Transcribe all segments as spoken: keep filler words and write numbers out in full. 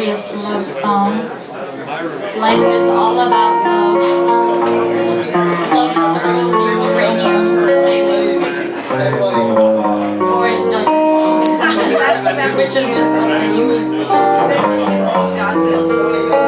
glorious love song. Life is all about love. Love circles your uranium, prelude. Or it doesn't. Which is just the same. Does it?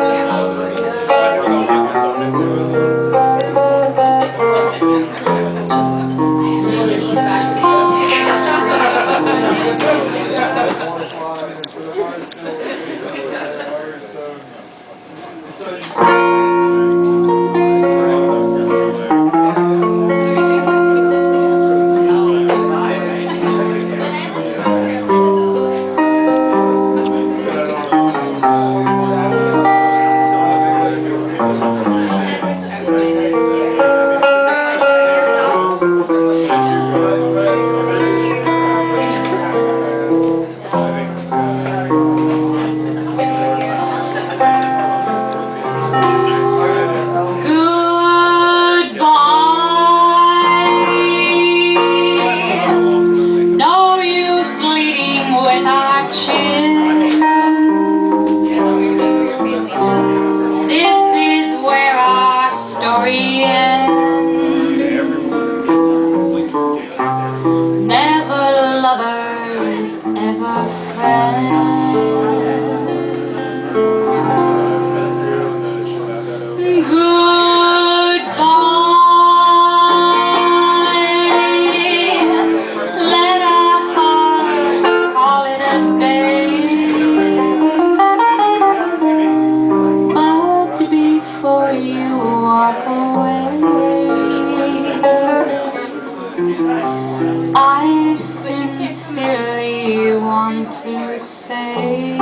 I sincerely want to say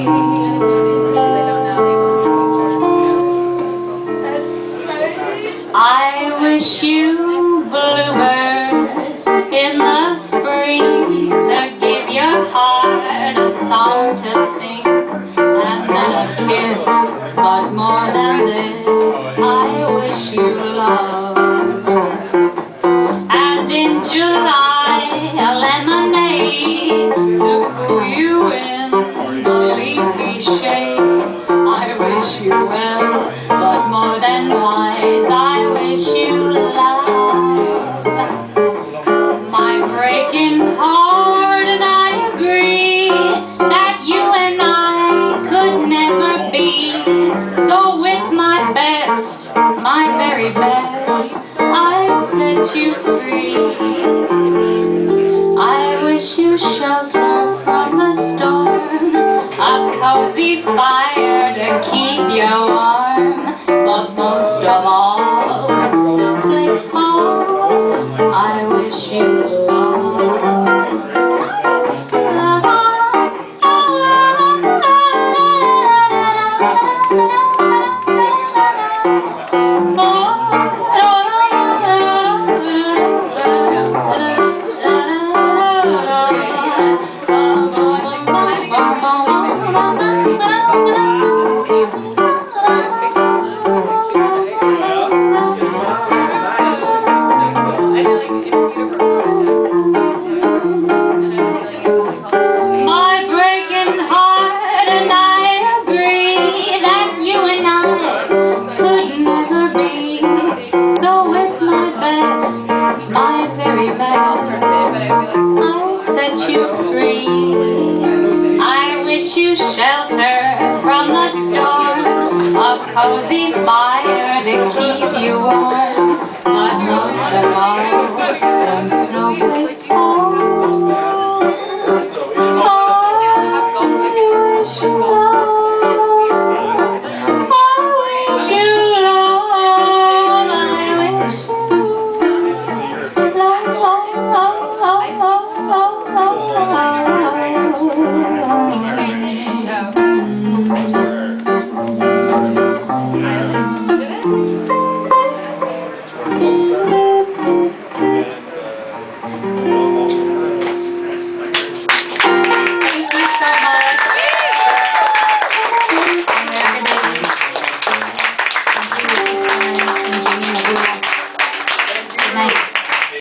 I wish you bluebirds in the spring to give your heart a song to sing and then a kiss, but more than this I wish you love. And in July a lemonade to cool you in the leafy shade. I wish you well, but more than wise I wish you love. My breaking heart and I agree that you and I could never be. So with my best, my very best, I set you free. I wish you shelter from the storm, a cozy fire to keep you warm, but most of all, when snowflakes fall, I wish you love. A cozy fire to keep you warm, but most of all, when snowflakes fall, I wish you love. I wish you love. I wish you love, love, love, love, love, love, love.